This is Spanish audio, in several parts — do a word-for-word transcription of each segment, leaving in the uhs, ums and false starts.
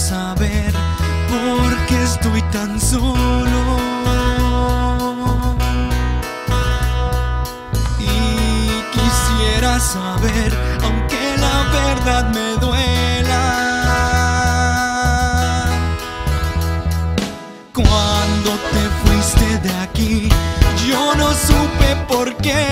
saber por qué estoy tan solo. Y quisiera saber, aunque la verdad me duela, cuando te fuiste de aquí, yo no supe por qué,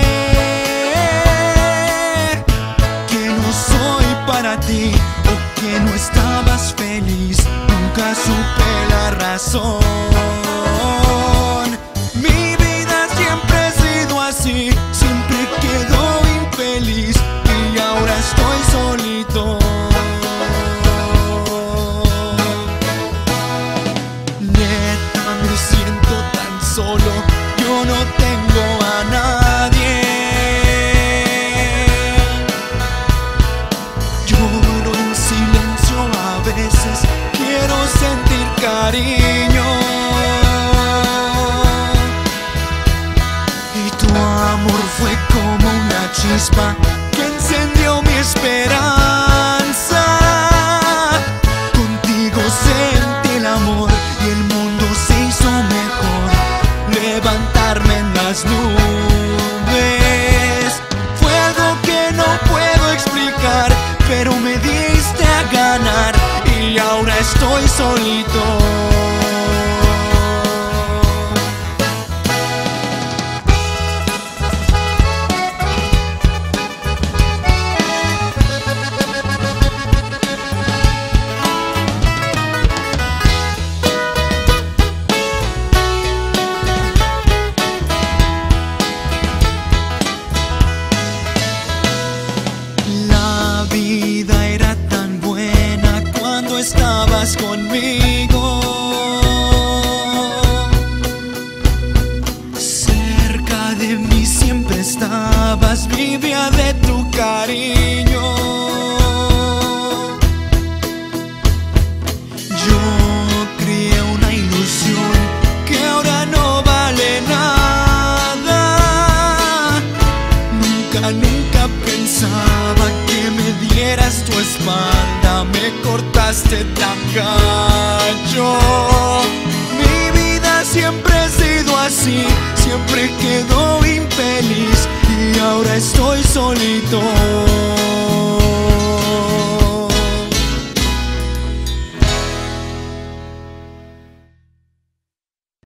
que no soy para ti o que no estabas feliz. Nunca supe la razón. Mi vida siempre ha sido así, siempre quedo infeliz y ahora estoy solito. Neta, me siento tan solo, yo no tengo a nadie. Lloro en silencio a veces, quiero sentir cariño. Y tu amor fue como una chispa que encendió mi esperanza. Contigo sentí el amor y el mundo se hizo mejor. Levantarme en las nubes fue algo que no puedo explicar, pero me diste a ganar y ahora estoy solito. La vida era tan buena cuando estabas conmigo. Cerca de mí siempre estabas, vivía de tu cariño. Yo creé una ilusión que ahora no vale nada. Nunca, nunca pensaba que me dieras tu espalda, me cortaste tan gacho. Mi vida siempre ha sido así, siempre quedo infeliz y ahora estoy solito.